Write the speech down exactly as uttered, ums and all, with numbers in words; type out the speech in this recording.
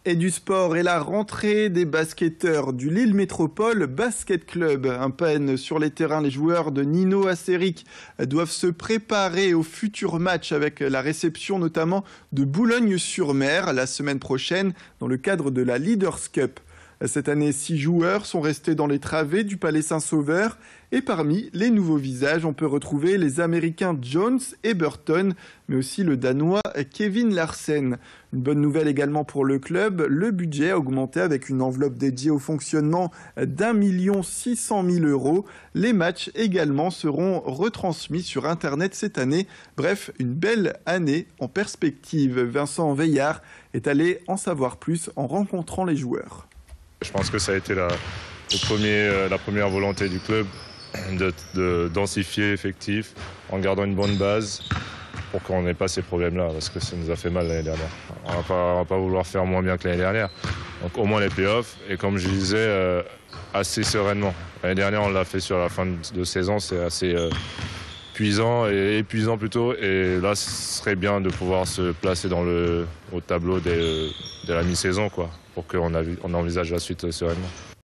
Et du sport et la rentrée des basketteurs du Lille Métropole Basket Club. Un peine sur les terrains, les joueurs de Nino Acéric doivent se préparer au futur match avec la réception notamment de Boulogne-sur-Mer la semaine prochaine dans le cadre de la Leaders Cup. Cette année, six joueurs sont restés dans les travées du Palais Saint-Sauveur. Et parmi les nouveaux visages, on peut retrouver les Américains Jones et Burton, mais aussi le Danois Kevin Larsen. Une bonne nouvelle également pour le club, le budget a augmenté avec une enveloppe dédiée au fonctionnement d'un million six cent mille euros. Les matchs également seront retransmis sur Internet cette année. Bref, une belle année en perspective. Vincent Veillard est allé en savoir plus en rencontrant les joueurs. Je pense que ça a été la, le premier, euh, la première volonté du club de, de densifier l'effectif en gardant une bonne base pour qu'on n'ait pas ces problèmes-là, parce que ça nous a fait mal l'année dernière. On ne va pas vouloir faire moins bien que l'année dernière. Donc au moins les playoffs, et comme je disais, euh, assez sereinement. L'année dernière, on l'a fait sur la fin de saison, c'est assez euh, épuisant, et épuisant plutôt, et là, ce serait bien de pouvoir se placer dans le, au tableau de, de la mi-saison, quoi, pour qu'on on envisage la suite sereinement.